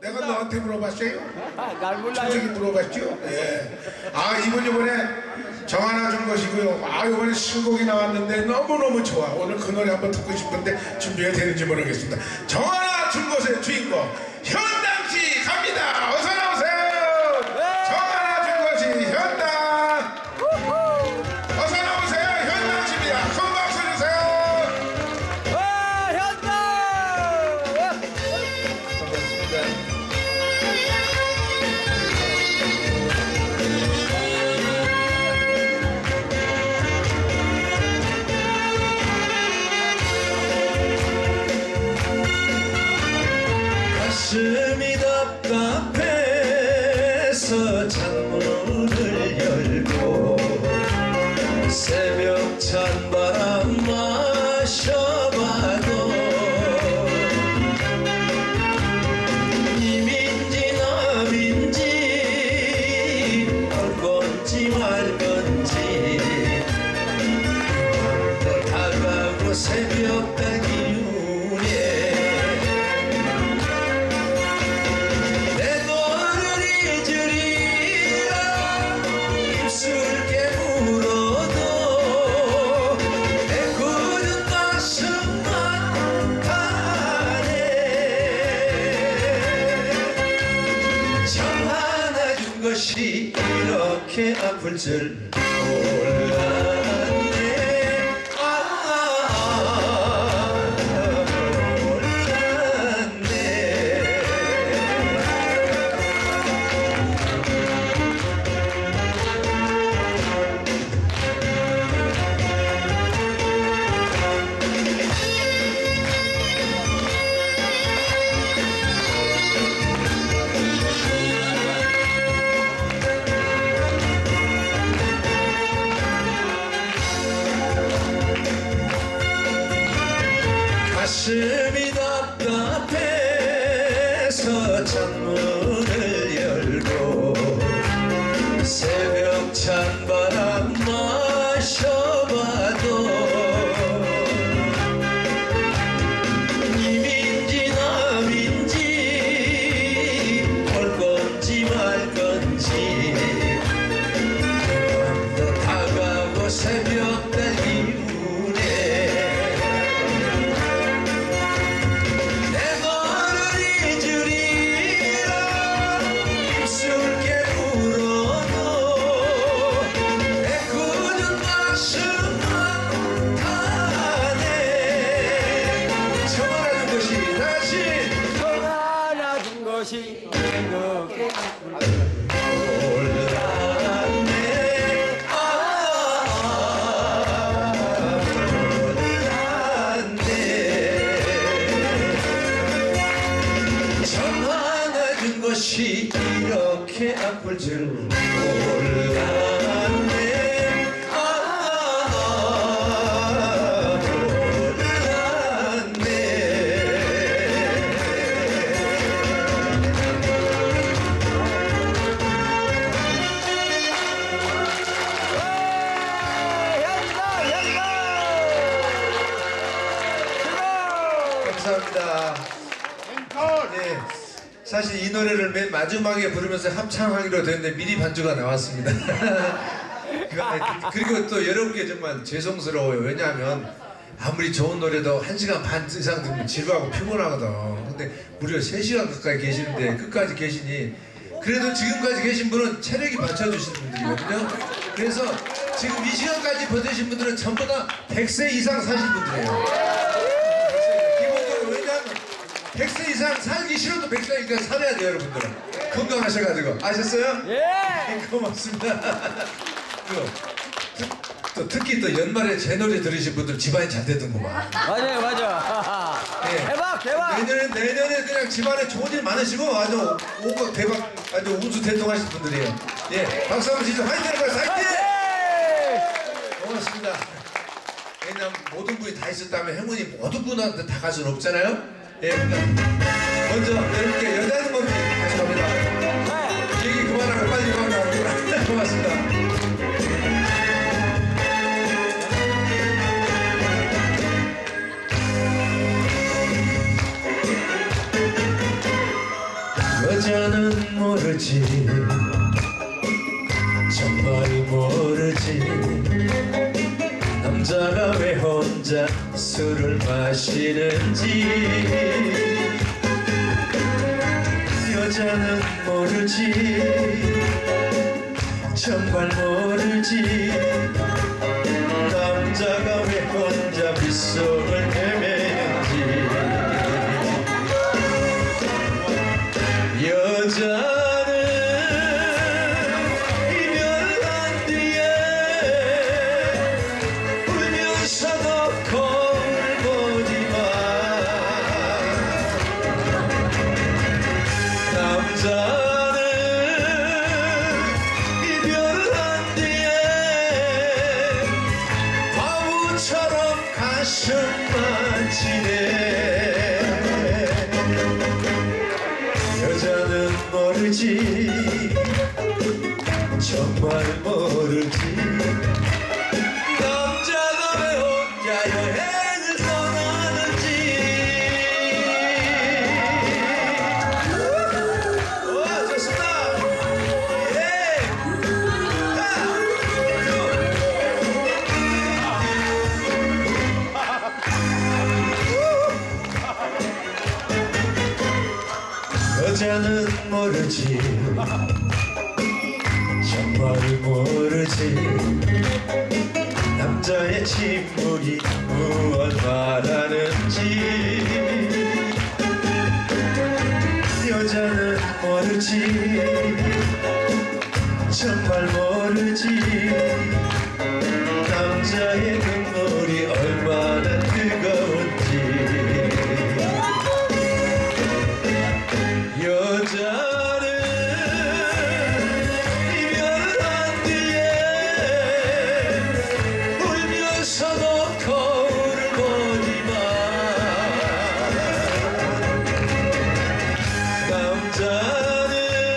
내가 너한테 물어봤어요? 날 몰라요. 솔직히 물어봤죠? 예. 아, 이번에 정하나 준 것이고요. 아, 이번에 신곡이 나왔는데 너무너무 좋아. 오늘 그 노래 한번 듣고 싶은데 준비가 되는지 모르겠습니다. 정하나 준 것의 주인공 현당씨 갑니다. 어서 나오세요. 정하나 준 것이 현당. 어서 나오세요. 현당씨입니다. 큰 박수 주세요. 와, 현당! 가슴이 답답해서 창문을 열고 새벽 찬바람 마셔봐도 님인지 남인지 올 건지 말 건지 더 다가고 새벽달 기운에 내 너를 잊으리라 입술 깨물어도 내 굳은 가슴만 타네 정하나 준 것이 이렇게 아플 줄 몰랐네 가슴이 답답해서 창문을 열고 새벽 찬바람 마셔봐도 님인지 남인지 올 건지 말 건지 더 다가고 새벽달 기운에 내 너를 잊으리라 입술 깨물어도 내 굳은 가슴만 타네 정하나 준 것이 다시 하나 준 것이 이렇게 몰랐네 몰랐네 정하나 준 것이 이렇게 아플 줄 몰랐네 감사합니다. 네, 사실 이 노래를 맨 마지막에 부르면서 합창하기로 됐는데 미리 반주가 나왔습니다. 그리고 또 여러분께 정말 죄송스러워요. 왜냐하면 아무리 좋은 노래도 1시간 반 이상 듣면 지루하고 피곤하거든. 근데 무려 3시간 가까이 계시는데 끝까지 계시니 그래도 지금까지 계신 분은 체력이 받쳐주시는 분들이거든요. 그래서 지금 이 시간까지 버티신 분들은 전부 다 100세 이상 사신 분들이에요. 기본적으로 왜냐하면 100세 이상 살기 싫어도 100세니까 살아야 돼요, 여러분들은. 건강하셔가지고. 아셨어요? 예! 고맙습니다. 또 특히 또 연말에 제 노래 들으신 분들 집안이 잘 되던구만. 맞아요, 맞아. 예. 대박, 대박! 내년에 그냥 집안에 좋은 일 많으시고 아주 오고 대박 아주 운수 대통하신 분들이에요. 예, 박수 한번 치죠. 화이팅 해봐요. 화이팅! 고맙습니다. 왜냐면 모든 분이 다 있었다면 행운이 모든 분한테 다 갈 수는 없잖아요. 예, 그러니까 먼저 여러분께 여자는 먼저 다시 갑니다. 얘기 그만하고 빨리 가고 고맙습니다. 여자는 모르지 정말 모르지 남자가 왜 혼자 술을 마시는지 여자는 모르지 정말 모르지 남자가 왜 혼자 빗속을 헤매는지 여자는 이별한 뒤에 울면서도 거울 보지만 남자는 이별한 뒤에 바보처럼 가슴만 지네 여자는 모르지 정말 모르지 남자가 왜 혼자 여행을 떠나는지 오 좋습니다 예 여자는 모르지 정말 모르지 남자의 침묵이 무엇 말하는지 여자는 모르지 정말 모르지 남자의 눈물이 얼마나 뜨거운지 여자는 이별한 뒤에 울면서도 거울을 보지만 남자는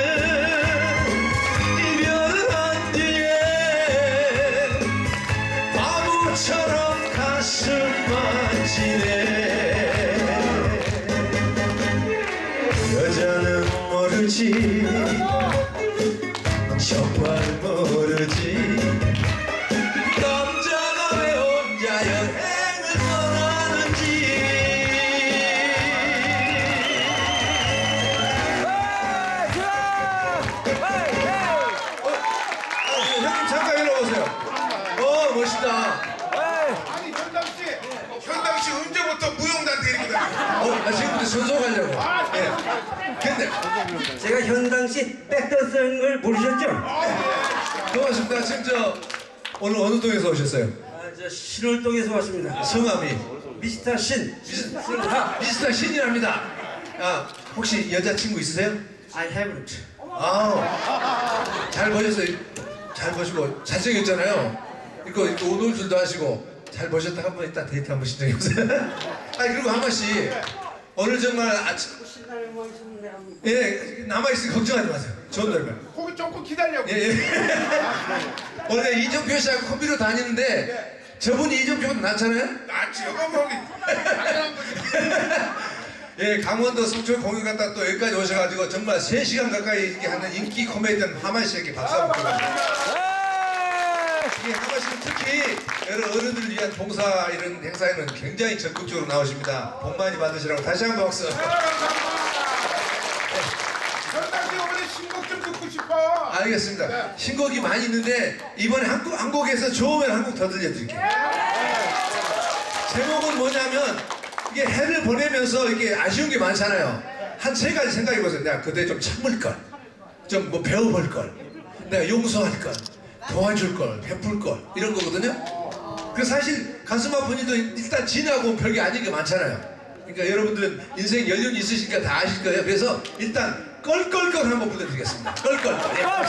이별한 뒤에 바보처럼 가슴만 지네 여자는 모르지 정말 모르지 남자가 왜 혼자 여행을 떠나는지 형님 잠깐 일로 오세요 멋있다 아니 현당 씨 언제부터 무용단 데리고 다녀? 나 지금부터 순서 가려고 예. 근데 제가 현당씨 백더성을 부르셨죠? 고맙습니다 지금 오늘 어느 동에서 오셨어요? 저 신월동에서 왔습니다. 성함이 미스터 신. 미스터 신이랍니다 혹시 여자친구 있으세요? I haven't. 잘 보셨어요? 잘 보시고 잘생겼잖아요. 이거 옷 올줄도 하시고 잘 보셨다 한번 이따 데이트 한번 신청해보세요. 그리고 한 번씩 오늘 정말 남아있으니 걱정하지 마세요. 좋은 노래만. 거기 조금 기다려. 예. 원래 이정표 씨하고 콤비로 다니는데 저분이 이정표보다 낫잖아요? 낫지. 이거 뭐 당연한 거지. 강원도 속초 공연 갔다 또 여기까지 오셔가지고 정말 3시간 가까이 이렇게 하는 인기 코미디언 하만 씨에게 박수 한번 드립니다. 이 하만 씨는 특히 여러 어른들을 위한 봉사 이런 행사에는 굉장히 적극적으로 나오십니다. 복 많이 받으시라고 다시 한번 박수. 현당 씨 어머니 신곡 좀 듣고 싶어. 알겠습니다. 신곡이 많이 있는데 이번에 한 곡에서 좋으면 한 곡 더 들려드릴게요. 제목은 뭐냐면 이게 해를 보내면서 이게 아쉬운 게 많잖아요. 한 3가지 생각해보세요. 내가 그때 좀 참을 걸, 좀 뭐 배워볼 걸, 내가 용서할 걸, 도와줄 걸, 베풀 걸 이런 거거든요. 그래서 사실 가슴 아픈 일도 일단 지나고 별게 아닌 게 많잖아요. 그러니까 여러분들은 인생 연륜이 있으시니까 다 아실 거예요. 그래서 일단 껄껄껄 한번 불러드리겠습니다. 껄껄껄.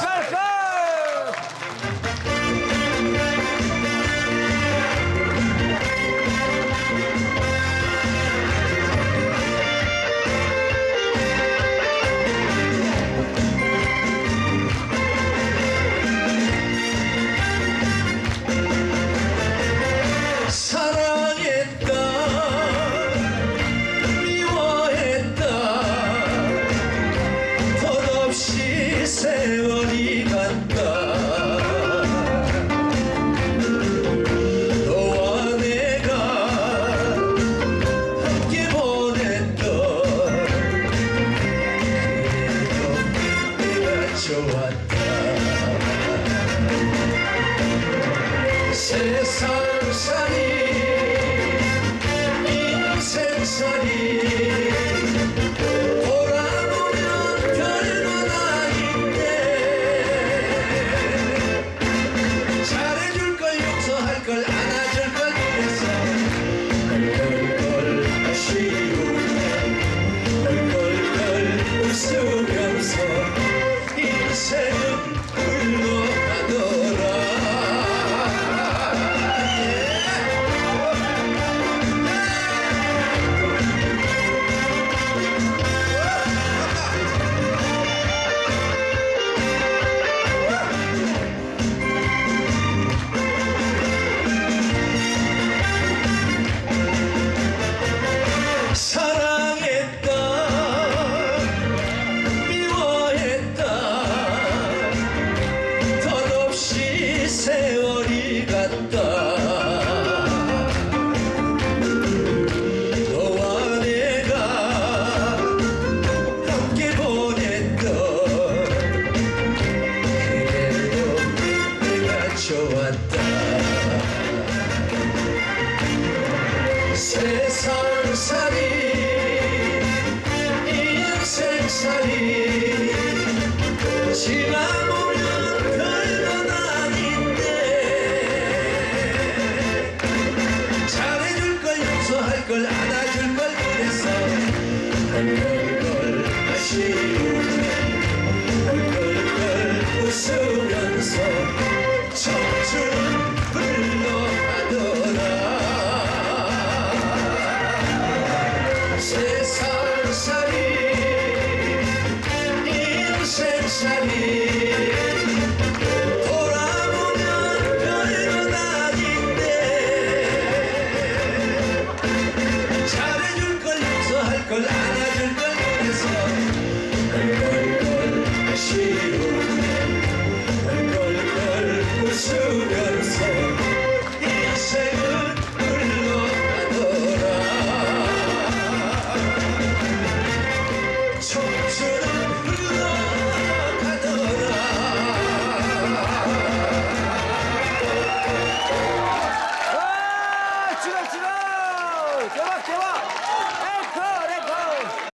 사랑했다 미워했다 세월이 간다. 너와 내가 함께 보냈던 그래도 내가 좋았다. 세상살이 인생살이 돌아보면 별건 아닌데 잘해줄 걸 용서할 걸 안아줄 걸 그래서 걸걸걸 아쉬우면 걸걸걸 웃으면서 인생은 흘러가더라. 사랑했다 미워했다 덧없이 세월이 갔다. 너와 내가 함께 보냈던 그래도 내가 좋았다. 세상살이 인생살이 지나보면 별건 아닌데 잘해줄 걸 용서할 걸 안아줄 걸 그래서 걸걸걸 아쉬우면 걸걸걸 웃으면서 청춘은 흘러가더라. 세상살이 인생살이 돌아보면 별건 아닌데 잘해줄 걸 용서할 걸 안아줄 걸 그래서